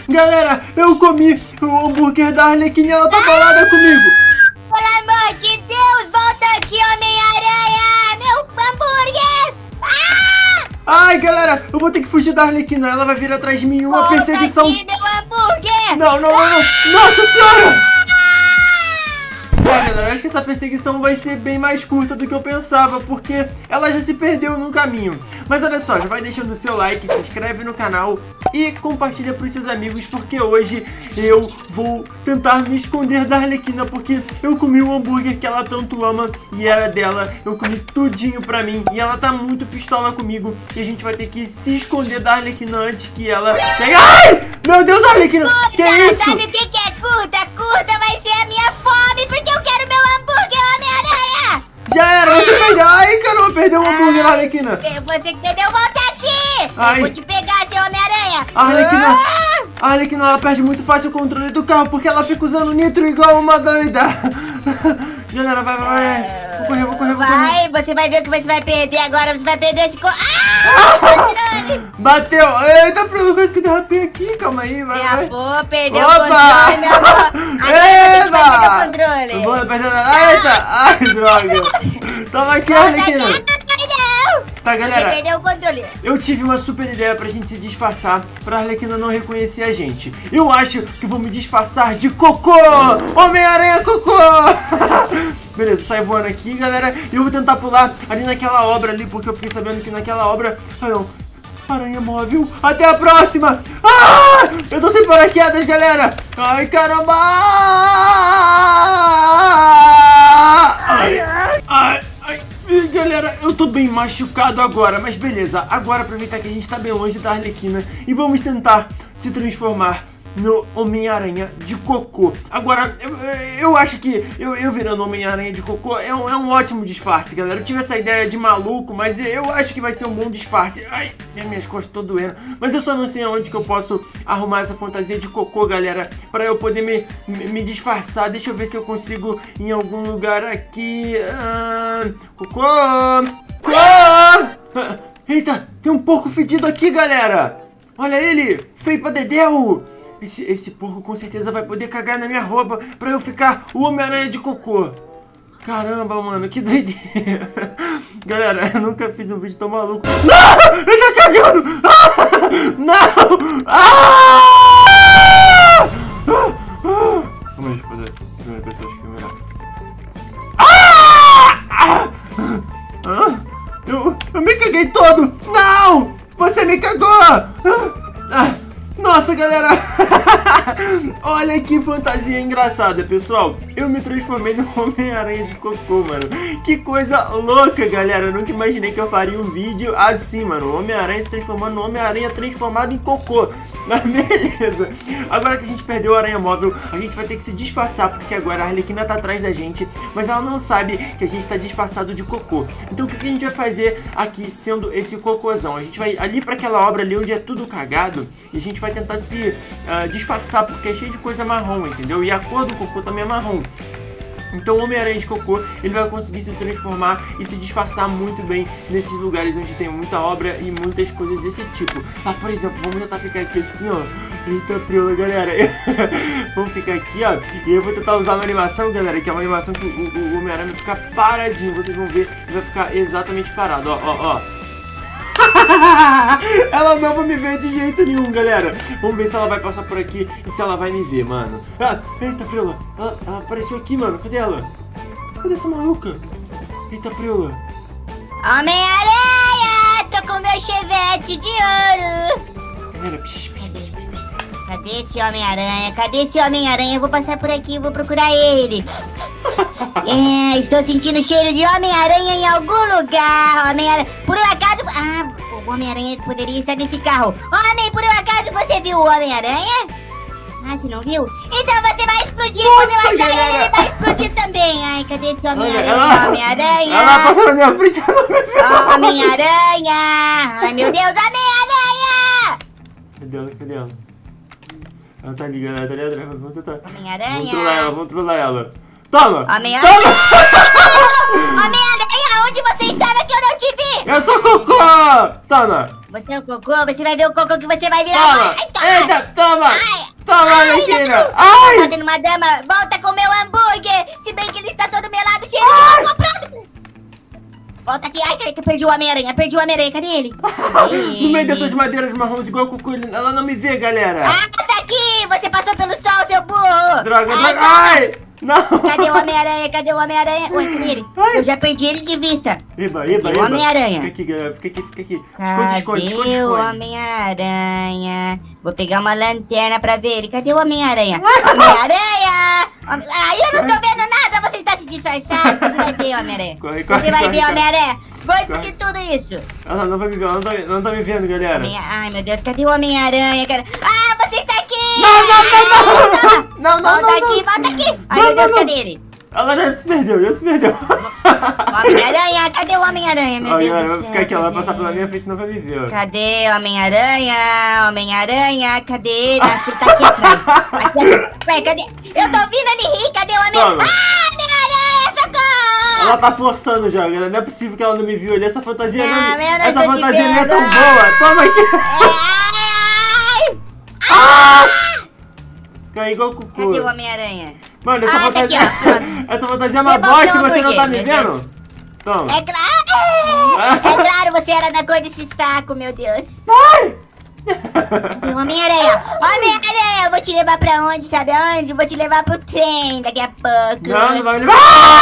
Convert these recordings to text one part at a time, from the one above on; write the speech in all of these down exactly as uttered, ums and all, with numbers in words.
Galera, eu comi o hambúrguer da Arlequina e ela tá bolada comigo. Pelo amor de Deus, volta aqui, Homem-Aranha! Meu hambúrguer! Ah! Ai, galera, eu vou ter que fugir da Arlequina. Ela vai vir atrás de mim, uma volta perseguição. Aqui, meu hambúrguer! Não, não, não, não. Nossa senhora! É, galera, eu acho que essa perseguição vai ser bem mais curta do que eu pensava, porque ela já se perdeu no caminho. Mas olha só, já vai deixando o seu like, se inscreve no canal e compartilha para os seus amigos, porque hoje eu vou tentar me esconder da Arlequina, porque eu comi o hambúrguer que ela tanto ama e era dela. Eu comi tudinho pra mim e ela tá muito pistola comigo e a gente vai ter que se esconder da Arlequina antes que ela pegue. Ai! Meu Deus, Arlequina! Curta, Que é isso? sabe o que, que é curta? Curta vai ser a minha fome, porque eu quero meu hambúrguer, Homem-Aranha! Já era, você perdeu! Ai, caramba, perdeu o hambúrguer, Ah, Arlequina! Você que perdeu, volta aqui! Ai. Eu vou te pegar, seu Homem-Aranha! A Arlequina, Ah! a Arlequina, ela perde muito fácil o controle do carro porque ela fica usando nitro igual uma doida. Galera, vai, vai, vai. Vou correr, vou correr, vou correr. Vai, você vai ver o que você vai perder agora. Você vai perder esse... Co... Ah! Controle! Bateu! Eita, pelo coisa que eu derrapei aqui. Calma aí, vai, vai. Travou, perdeu Opa! o controle, meu amor. Agora você vai perder o controle. Vou perder... Eita! Ai, droga. Toma aqui, Arlequina. Não! Tá, galera. Você perdeu o controle. Eu tive uma super ideia pra gente se disfarçar, pra Arlequina não reconhecer a gente. Eu acho que vou me disfarçar de Cocô! Homem-Aranha Cocô! Beleza, sai voando aqui, galera. E eu vou tentar pular ali naquela obra ali, porque eu fiquei sabendo que naquela obra... Ah, não. Aranha móvel. Até a próxima! Ah! Eu tô sem paraquedas, galera! Ai, caramba! Ai, ai, ai. Ih, galera, eu tô bem machucado agora, mas beleza. Agora aproveitar que a gente tá bem longe da Arlequina e vamos tentar se transformar no Homem-Aranha de Cocô. Agora, eu, eu acho que eu, eu virando Homem-Aranha de Cocô é um, é um ótimo disfarce, galera. Eu tive essa ideia de maluco, mas eu acho que vai ser um bom disfarce. Ai, minhas costas estão doendo. Mas eu só não sei aonde que eu posso arrumar essa fantasia de cocô, galera, pra eu poder me, me, me disfarçar. Deixa eu ver se eu consigo em algum lugar aqui. Ah, cocô! Cocô! Ah, eita, tem um porco fedido aqui, galera. Olha ele, feio pra dedéu. Esse, esse porco com certeza vai poder cagar na minha roupa pra eu ficar o Homem-Aranha de Cocô. Caramba, mano, que doideira. Galera, eu nunca fiz um vídeo tão maluco. Não! Ele tá cagando! Ah! Não! Ah! Calma aí, deixa eu fazer a primeira pessoa, acho que é melhor. Ah! Ah! Eu, eu me caguei todo! Não! Você me cagou! Ah! Ah! Nossa, galera! Olha que fantasia engraçada, pessoal. Eu me transformei no Homem-Aranha de Cocô, mano. Que coisa louca, galera. Eu nunca imaginei que eu faria um vídeo assim, mano. O Homem-Aranha se transformando no Homem-Aranha transformado em cocô. Mas beleza. Agora que a gente perdeu o Aranha Móvel, a gente vai ter que se disfarçar, porque agora a Arlequina tá atrás da gente, mas ela não sabe que a gente tá disfarçado de cocô. Então o que a gente vai fazer aqui sendo esse cocôzão? A gente vai ali pra aquela obra ali onde é tudo cagado e a gente vai tentar se uh, disfarçar, porque é cheio de coisa marrom, entendeu? E a cor do cocô também é marrom. Então o Homem-Aranha de Cocô, ele vai conseguir se transformar e se disfarçar muito bem nesses lugares onde tem muita obra e muitas coisas desse tipo. Ah, por exemplo, vamos tentar ficar aqui assim, ó. Eita, priola, galera. Vamos ficar aqui, ó. E eu vou tentar usar uma animação, galera, que é uma animação que o, o, o Homem-Aranha vai ficar paradinho. Vocês vão ver, ele vai ficar exatamente parado, ó, ó, ó. Ela não vai me ver de jeito nenhum, galera. Vamos ver se ela vai passar por aqui e se ela vai me ver, mano. Ah, eita, Priola. Ela, ela apareceu aqui, mano. Cadê ela? Cadê essa maluca? Eita, Priola. Homem-Aranha! Tô com meu chevette de ouro. Galera, psh, psh, psh, psh. Cadê esse Homem-Aranha? Cadê esse Homem-Aranha? Eu vou passar por aqui, eu vou procurar ele. É, estou sentindo cheiro de Homem-Aranha em algum lugar. Homem-Aranha. Por um acaso... Ah, o Homem-Aranha poderia estar nesse carro. Homem, por um acaso você viu o Homem-Aranha? Ah, você não viu? Então você vai explodir. Nossa, quando eu achar galera. ele, ele vai explodir também. Ai, cadê esse Homem-Aranha? Ela- Homem-Aranha. Ela passou na minha frente, ela não me viu. Homem-Aranha. Ai, meu Deus, Homem-Aranha. Cadê ela? Cadê ela? Ela tá ligando, ela tá ligando. Vamos tentar. Homem-Aranha. Vamos trollar ela, vamos trollar ela. Toma! Homem-Aranha. Toma! Homem-Aranha, onde você estava que eu não te vi? Eu sou cocô! Toma! Você é o cocô, você vai ver o cocô que você vai virar Toma! agora. Ai, toma. Eita, toma! Ai, Arlequina! Ai! Batendo uma dama, volta com o meu hambúrguer! Se bem que ele está todo melado, cheio de álcool pronto! Volta aqui, ai, que perdi o Homem-Aranha, perdi o Homem-Aranha, cadê ele? Cadê No meio ele? dessas madeiras marrons igual o Cucu, ela não me vê, galera! Ah, tá aqui! Você passou pelo sol, seu burro! Droga, Ai, droga! Ai! Não! Cadê o Homem-Aranha? Cadê o Homem-Aranha? Ué, cadê ele? Ai. Eu já perdi ele de vista. Eba, eba, Cadê o eba! Homem-Aranha? Fica aqui, galera, fica aqui, fica aqui. Esconde, Cadê esconde, esconde, o esconde. Homem-Aranha? Vou pegar uma lanterna pra ver ele. Cadê o Homem-Aranha? Homem-Aranha! Homem- Ah, eu não tô vendo nada! Você está se disfarçando! Você vai ver, Homem-Aranha! Corre, corre, Você vai corre, ver, corre. Homem-Aranha! Foi Corre. porque tudo isso! Ela não vai me ver, ela não tá, ela não tá me vendo, galera. Homem- Ai, meu Deus, cadê o Homem-Aranha, cara? Ah, você está aqui! Não, não, não, não! Toma. Não, não, Volta não, aqui, não. volta aqui! Ai, Não, meu Deus, não, não. cadê ele? Ela já se perdeu, já se perdeu. Homem-Aranha, cadê o Homem-Aranha, meu Olha, Deus galera, do vai céu? ficar aqui, ela vai cadê? passar pela minha frente e não vai me ver. ó. Cadê o Homem-Aranha? Homem-Aranha, cadê ele? Acho que ele tá aqui atrás. Aqui atrás. Ué, cadê? Eu tô ouvindo ele rir, cadê o Homem-Aranha? Toma. Ah, Homem-Aranha, socorro! Ela tá forçando já, galera. Não é possível que ela não me viu ali. Essa fantasia Não, não, eu não essa tô te fantasia não é tão vendo. boa. Toma aqui. Ai, ai, Ah! Cai igual o Cucu. cadê o Homem-Aranha? Mano, essa Ah, tá fantasia. aqui, ó, pronto. Essa fantasia é uma Devolve bosta e o você não tá me hambúrguer, meu vendo? Toma. É claro! É claro, você era da cor desse saco, meu Deus. Ai! Cadê o Homem-Aranha? Homem-Aranha, eu vou te levar pra onde, sabe aonde? Vou te levar pro trem daqui a pouco. Não, não vai me levar.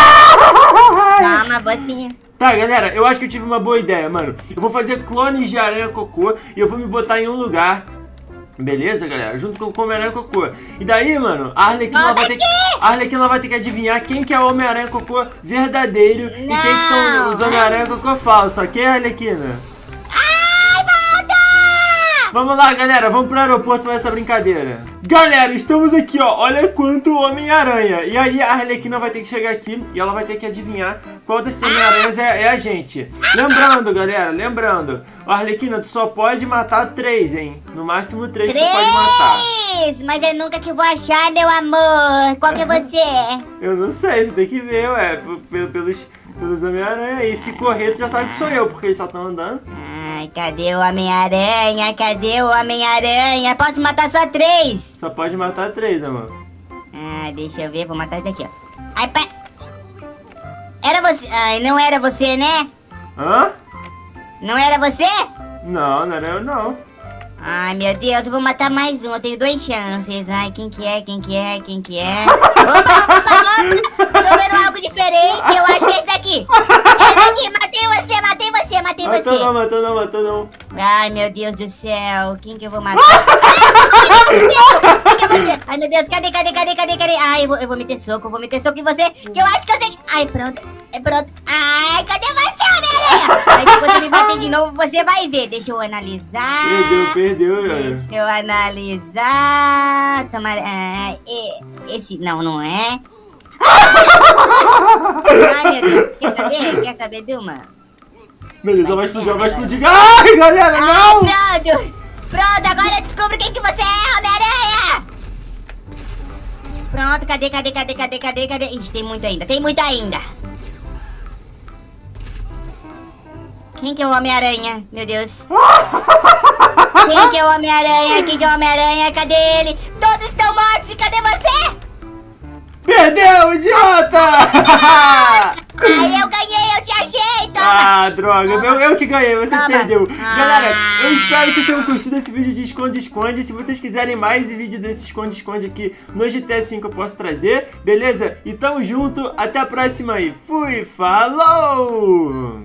Toma, você. Tá, galera, eu acho que eu tive uma boa ideia, mano. Eu vou fazer clones de aranha cocô e eu vou me botar em um lugar. Beleza, galera? Junto com o Homem-Aranha Cocô. E daí, mano, a Arlequina Volta vai ter que, a Arlequina vai ter que adivinhar quem que é o Homem-Aranha Cocô verdadeiro e quem que são Não. os Homem-Aranha Cocô falsos, ok, Arlequina? Ai, volta! Vamos lá, galera, vamos pro aeroporto fazer essa brincadeira. Galera, estamos aqui, ó, olha quanto Homem-Aranha. E aí a Arlequina vai ter que chegar aqui e ela vai ter que adivinhar qual desses Homem-Aranhas é, é a gente. Lembrando, galera, lembrando, a Arlequina, tu só pode matar três, hein? No máximo três tu pode matar. Três! Mas é nunca que eu vou achar, meu amor. Qual que é você? Eu não sei, você tem que ver, ué, p- p- pelos, pelos Homem-Aranha aí. Se correr, tu já sabe que sou eu, porque eles só estão andando. Ai, cadê o Homem-Aranha? Cadê o Homem-Aranha? Posso matar só três? Só pode matar três, amor. Ah, deixa eu ver, vou matar esse aqui, ó. Ai, pé. Era você. Ai, não era você, né? Hã? Não era você? Não, não era eu, não. Ai, meu Deus, eu vou matar mais um. Eu tenho duas chances. Ai, quem que é? Quem que é? Quem que é? Opa, opa, opa! Tô vendo algo diferente. Eu acho que é esse daqui. Esse aqui, matei você, matei você, matei Matou não, você. matou não, matou não. Ai, meu Deus do céu. Quem que eu vou matar? Ai, quem que é você? Ai, meu Deus, cadê, cadê, cadê, cadê, cadê? Ai, eu vou, eu vou meter soco, eu vou meter soco em você. Que eu acho que eu sei que... Ai, pronto, é pronto. Ai, cadê você, Homem-Aranha? Aí se você me bater de novo, você vai ver. Deixa eu analisar. Perdeu, perdeu, galera. Deixa eu analisar. Tomara. Ah, e- esse. Não, não é. Ai, meu Deus. Quer saber? Quer saber de uma? Beleza, vai explodir, vai explodir. Ai, galera, não! Ai, pronto. Pronto, agora eu descubro quem que você é, Homem-Aranha. Pronto, cadê, cadê, cadê, cadê, cadê, cadê? Ixi, tem muito ainda, tem muito ainda. Quem que é o Homem-Aranha? Meu Deus. Quem que é o Homem-Aranha? Quem que é o Homem-Aranha? Cadê ele? Todos estão mortos e cadê você? Perdeu, idiota! Aí eu ganhei, eu te achei, toma! Ah, droga, eu, eu que ganhei, você Toma. perdeu. Ah. Galera, eu espero que vocês tenham curtido esse vídeo de esconde-esconde. Se vocês quiserem mais vídeo desse esconde-esconde aqui no G T A cinco eu posso trazer, beleza? E tamo junto, até a próxima aí. Fui, falou!